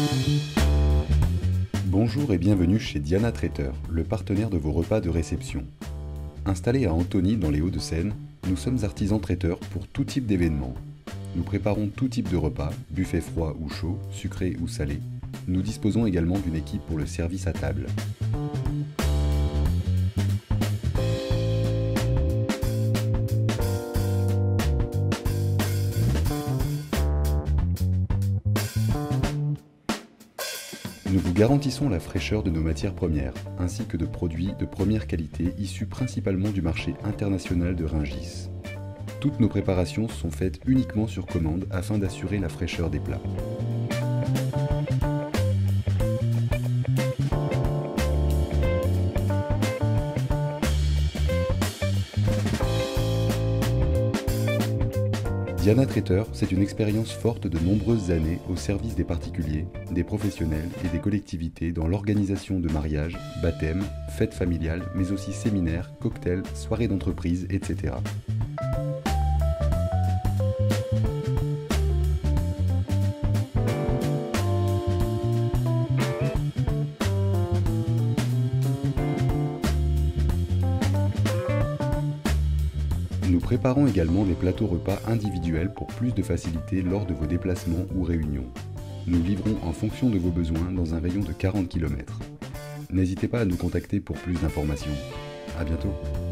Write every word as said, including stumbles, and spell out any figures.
Bonjour et bienvenue chez Diana Traiteur, le partenaire de vos repas de réception. Installés à Antony dans les Hauts-de-Seine, nous sommes artisans traiteurs pour tout type d'événements. Nous préparons tout type de repas, buffet froid ou chaud, sucré ou salé. Nous disposons également d'une équipe pour le service à table. Nous vous garantissons la fraîcheur de nos matières premières, ainsi que de produits de première qualité issus principalement du marché international de Rungis. Toutes nos préparations sont faites uniquement sur commande afin d'assurer la fraîcheur des plats. Diana Traiteur, c'est une expérience forte de nombreuses années au service des particuliers, des professionnels et des collectivités dans l'organisation de mariages, baptêmes, fêtes familiales, mais aussi séminaires, cocktails, soirées d'entreprise, et cetera. Nous préparons également des plateaux repas individuels pour plus de facilité lors de vos déplacements ou réunions. Nous livrons en fonction de vos besoins dans un rayon de quarante kilomètres. N'hésitez pas à nous contacter pour plus d'informations. À bientôt.